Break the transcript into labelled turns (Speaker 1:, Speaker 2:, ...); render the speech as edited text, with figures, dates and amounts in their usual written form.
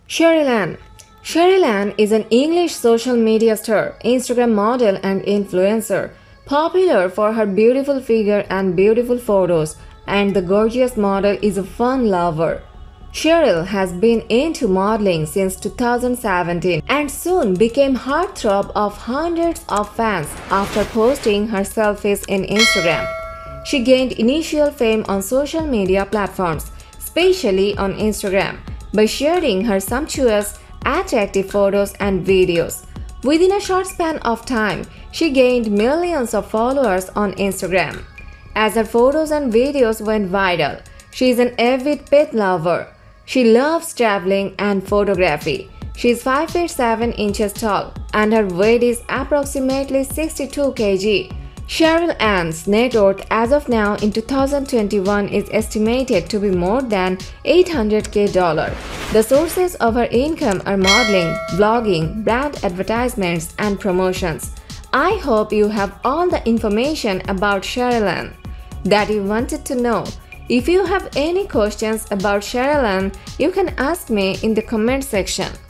Speaker 1: Cheryl Ann. Cheryl Ann is an English social media star, Instagram model, and influencer, popular for her beautiful figure and beautiful photos, and the gorgeous model is a fun lover. Cheryl has been into modeling since 2017 and soon became heartthrob of hundreds of fans after posting her selfies in Instagram. She gained initial fame on social media platforms, especially on Instagram, by sharing her sumptuous, attractive photos and videos. Within a short span of time, she gained millions of followers on Instagram. As her photos and videos went viral, she is an avid pet lover. She loves traveling and photography. She is 5 feet 7 inches tall and her weight is approximately 62 kg. Cheryl Ann's net worth as of now in 2021 is estimated to be more than $800K. The sources of her income are modeling, blogging, brand advertisements, and promotions. I hope you have all the information about Cheryl Ann that you wanted to know. If you have any questions about Cheryl Ann, you can ask me in the comment section.